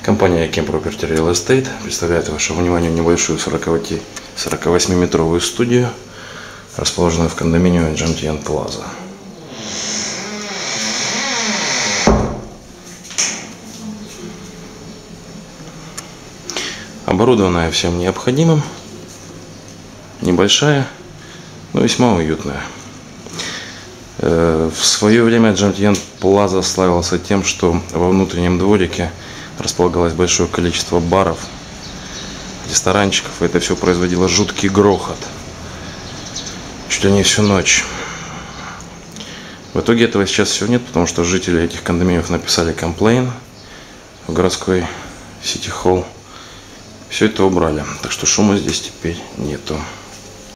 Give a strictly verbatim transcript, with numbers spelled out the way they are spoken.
Компания Akem Property Real Estate представляет вашему вниманию небольшую сорокавосьмиметровую студию, расположенную в кондоминиуме Jomtien Plaza. Оборудованная всем необходимым, небольшая, но весьма уютная. В свое время Jomtien Plaza славился тем, что во внутреннем дворике располагалось большое количество баров, ресторанчиков, и это все производило жуткий грохот, чуть ли не всю ночь. В итоге этого сейчас все нет, потому что жители этих кондоминиумов написали комплейн в городской сити-холл. Все это убрали, так что шума здесь теперь нету.